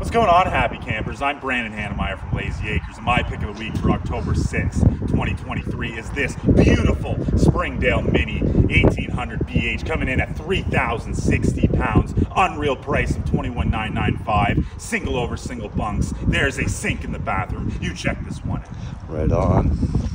What's going on, happy campers? I'm Brandon Hannemeyer from Lazy Acres, and my pick of the week for October 6th, 2023 is this beautiful Springdale Mini 1800 BH coming in at 3,060 pounds. Unreal price of $21,995. Single over single bunks. There's a sink in the bathroom. You check this one out. Right on.